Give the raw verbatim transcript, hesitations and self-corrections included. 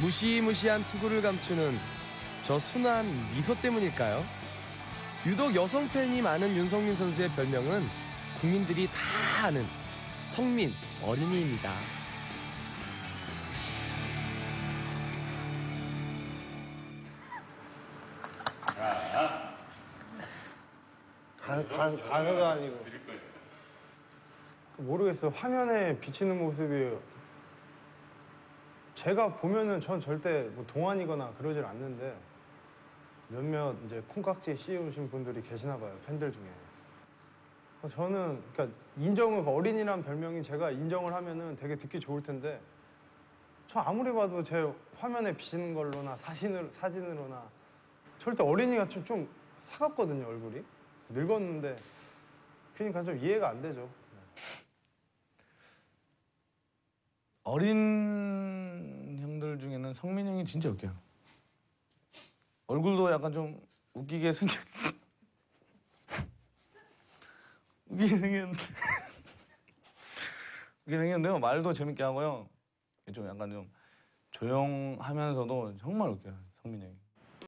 무시무시한 투구를 감추는 저 순한 미소 때문일까요? 유독 여성 팬이 많은 윤성민 선수의 별명은 국민들이 다 아는 성민 어린이입니다. 가, 가, 가사가 아니고 모르겠어요. 화면에 비치는 모습이 제가 보면은 전 절대 뭐 동안이거나 그러질 않는데 몇몇 이제 콩깍지 씌우신 분들이 계시나 봐요, 팬들 중에. 저는 그러니까 인정을 어린이란 별명이 제가 인정을 하면은 되게 듣기 좋을 텐데 저 아무리 봐도 제 화면에 비치는 걸로나 사진을 사진으로나 절대 어린이가 좀, 좀 사갑거든요, 얼굴이. 늙었는데 그러니까 좀 이해가 안 되죠. 어린 형들 중에는 성민 형이 진짜 웃겨요. 얼굴도 약간 좀 웃기게 생겼... 웃기게 생겼는데... 웃기게 생겼는데 말도 재밌게 하고요. 좀 약간 좀 조용하면서도 정말 웃겨요, 성민 형이.